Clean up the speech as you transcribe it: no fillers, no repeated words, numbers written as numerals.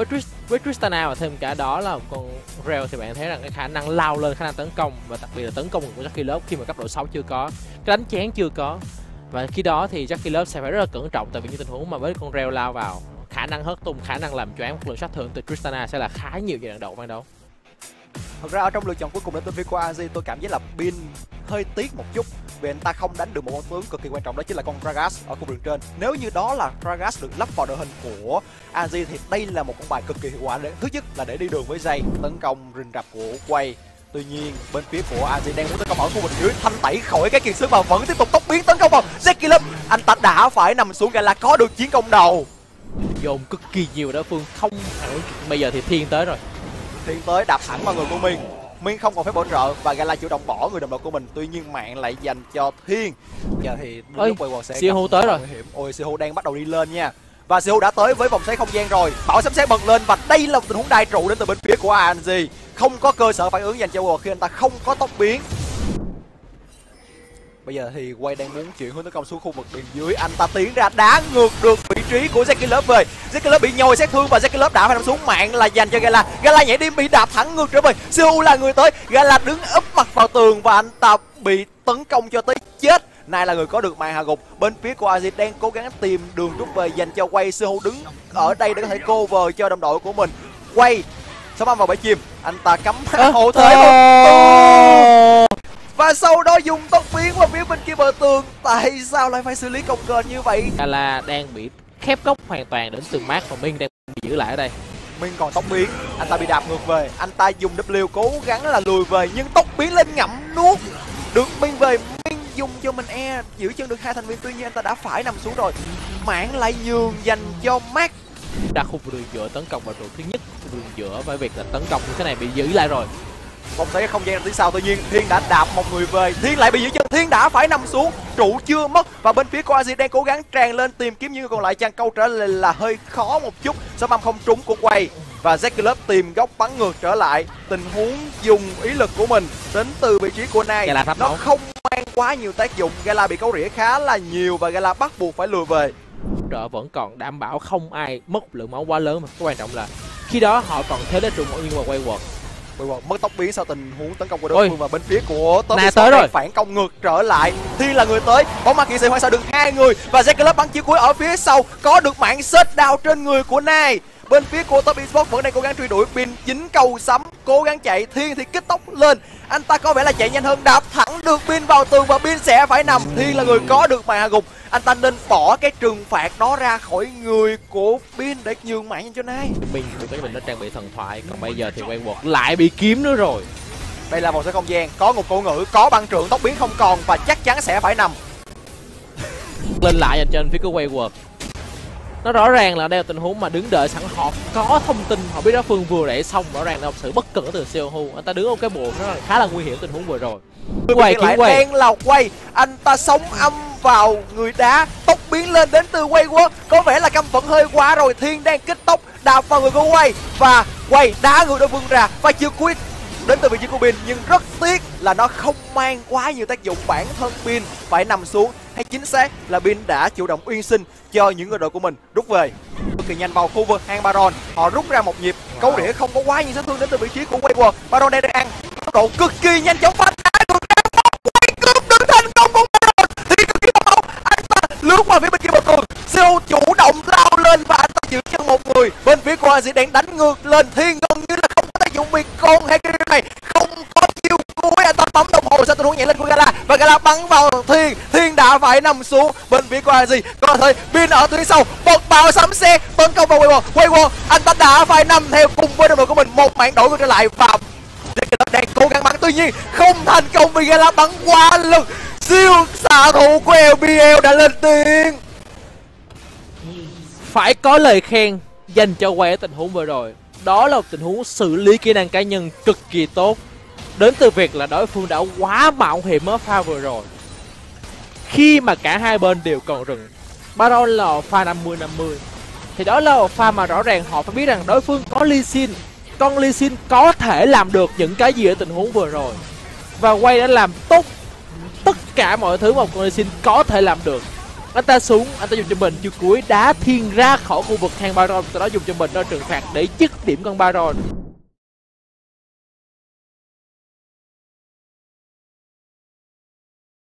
với Tristana và thêm cả đó là một con Rell thì bạn thấy rằng cái khả năng lao lên, khả năng tấn công và đặc biệt là tấn công của Jackie Love khi mà cấp độ 6 chưa có, cái đánh chén chưa có. Và khi đó thì Jackie Love sẽ phải rất là cẩn trọng, tại vì những tình huống mà với con Rell lao vào, khả năng hất tung, khả năng làm choáng một lượng sát thương từ Tristana sẽ là khá nhiều giai đoạn đầu ban đấu. Thật ra ở trong lựa chọn cuối cùng đến từ phía của AZ, tôi cảm giác là Bin hơi tiếc một chút vì anh ta không đánh được một con tướng cực kỳ quan trọng, đó chính là con Gragas ở khu vực trên. Nếu như đó là Gragas được lắp vào đội hình của AZ thì đây là một con bài cực kỳ hiệu quả. Thứ nhất là để đi đường với Jay, tấn công rình rập của Quay. Tuy nhiên bên phía của AZ đang muốn tấn công ở khu vực dưới, thanh tẩy khỏi cái kiệt sức mà vẫn tiếp tục tốc biến tấn công vào Jackie Love. Anh ta đã phải nằm xuống, gọi là có được chiến công đầu. Dồn cực kỳ nhiều đối phương không hẳn. Bây giờ thì Thiên tới rồi. Thiên tới đạp thẳng vào người của Min không còn phép bổ trợ và Gala chủ động bỏ người đồng đội của mình. Tuy nhiên mạng lại dành cho Thiên. Giờ thì lúc quay quần sẽ Siêu tới rồi. Ôi Siêu đang bắt đầu đi lên nha. Và Siêu đã tới với vòng xoáy không gian rồi. Bảo sấm sét bật lên và đây là một tình huống đai trụ đến từ bên phía của ANZ. Không có cơ sở phản ứng dành cho World khi anh ta không có tốc biến. Bây giờ thì Quay đang muốn chuyển hướng tấn công xuống khu vực bên dưới. Anh ta tiến ra đá ngược được vị trí của Jackie Love về. Jackie Love bị nhồi sát thương và Jackie Love đã phải nằm xuống. Mạng là dành cho Gala. Gala nhảy đi bị đạp thẳng ngược trở về. Siêu là người tới. Gala đứng úp mặt vào tường và anh ta bị tấn công cho tới chết. Này là người có được màn hạ gục. Bên phía của AZ đang cố gắng tìm đường rút về dành cho Quay. Siêu đứng ở đây để có thể cover cho đồng đội của mình. Quay sớm ăn vào bẫy chim. Anh ta cắm hộ thể một và sau đó dùng tốc biến vào phía bên kia bờ tường. Tại sao lại phải xử lý công kênh như vậy? Gala đang bị khép góc hoàn toàn đến từ Mark và Minh đang bị giữ lại ở đây. Minh còn tốc biến, anh ta bị đạp ngược về. Anh ta dùng W cố gắng là lùi về nhưng tốc biến lên ngậm nuốt được Minh về. Minh dùng cho mình giữ chân được hai thành viên, tuy nhiên anh ta đã phải nằm xuống rồi. Mạng lại nhường dành cho Mark. Ra khu vực đường giữa tấn công vào trụ thứ nhất, đường giữa với việc là tấn công như thế này bị giữ lại rồi. Vòng xoáy không gian tiếng sau, tuy nhiên Thiên đã đạp một người về. Thiên lại bị giữ chân, Thiên đã phải nằm xuống, trụ chưa mất và bên phía của AZ đang cố gắng tràn lên tìm kiếm những người còn lại. Chàng câu trả lời là hơi khó một chút. Số băm không trúng của Quay và Jackie Love tìm góc bắn ngược trở lại. Tình huống dùng ý lực của mình đến từ vị trí của Nai nó không mang quá nhiều tác dụng. Gala bị cấu rỉa khá là nhiều và Gala bắt buộc phải lùi về. Trợ vẫn còn đảm bảo không ai mất lượng máu quá lớn, mà cái quan trọng là khi đó họ còn thế để trụ một nhưng mà quay quật. Mất tốc biến sau tình huống tấn công của đối phương và bên phía của tới rồi, phản công ngược trở lại. Thiên là người tới, bóng ma kỵ sĩ hoang sao được hai người và Jackie Love bắn chiếc cuối ở phía sau, có được mạng set down trên người của Nai. Bên phía của Top Esports vẫn đang cố gắng truy đuổi. Bin dính cầu sấm cố gắng chạy, Thiên thì kích tốc lên, anh ta có vẻ là chạy nhanh hơn, đạp thẳng được Bin vào tường và Bin sẽ phải nằm. Thiên là người có được màn hạ gục, anh ta nên bỏ cái trừng phạt đó ra khỏi người của Bin để nhường mạng cho Nai. Mình có mình nó trang bị thần thoại, còn bây giờ thì quay quật lại bị kiếm nữa rồi. Đây là vòng xoáy không gian, có một cổ ngữ, có băng trượng, tốc biến không còn và chắc chắn sẽ phải nằm. Lên lại dành cho anh phía của quay quật. Nó rõ ràng là đây là tình huống mà đứng đợi sẵn, họ có thông tin, họ biết đối phương vừa đẩy xong, rõ ràng là một sự bất cẩn từ Seohu. Anh ta đứng ở cái bộ nó là khá là nguy hiểm tình huống vừa rồi. Quay đen là Quay, anh ta sống âm vào người đá, tốc biến lên đến từ Quay Quốc, có vẻ là căm phẫn hơi quá rồi. Thiên đang kích tốc đạp vào người của Quay và Quay đá người đối phương ra và chưa quyết đến từ vị trí của Bin, nhưng rất tiếc là nó không mang quá nhiều tác dụng. Bản thân Bin phải nằm xuống, hay chính xác là Bin đã chủ động uyên sinh cho những người đội của mình rút về cực kỳ nhanh vào khu vực hang Baron. Họ rút ra một nhịp, cấu rỉa không có quá nhiều sát thương đến từ vị trí của Wayward. Baron đang ăn tốc độ cực kỳ nhanh chóng, phá đá được ra Quay cướp được thành công của Baron thì cực kỳ mau. Anh ta lướt qua phía bên kia bờ tường, Siêu chủ động lao lên và anh ta giữ chân một người. Bên phía của Aziz đang đánh ngược lên, Thiên gần như là không có tác dụng vì con Hekiri này không có chiêu cuối. Anh ta bấm đồng hồ sau tình huống nhảy lên của Gala và Gala bắn vào Thiên. Thiên đã phải nằm xuống. Bên phía của Aziz có thể Bin ở tuyến sau bật vào sấm xe tấn công vào Wayward. Anh ta đã phải nằm theo cùng với đồng đội của mình, một mạng đổi ngược trở lại và đang cố gắng bắn, tuy nhiên không thành công vì Gala bắn quá lực. Siêu xạ thủ của LPL đã lên tiếng. Phải có lời khen dành cho Quay ở tình huống vừa rồi. Đó là một tình huống xử lý kỹ năng cá nhân cực kỳ tốt, đến từ việc là đối phương đã quá mạo hiểm ở pha vừa rồi. Khi mà cả hai bên đều còn rừng, Baron là pha 50-50 thì đó là một pha mà rõ ràng họ phải biết rằng đối phương có Lee Sin. Con Lee Sin có thể làm được những cái gì ở tình huống vừa rồi, và Quay đã làm tốt tất cả mọi thứ mà con Lee Sin có thể làm được. Anh ta xuống, anh ta dùng cho mình chiêu cuối đá thiên ra khỏi khu vực hang Baron, sau đó dùng cho mình đo trừng phạt để dứt điểm con Baron.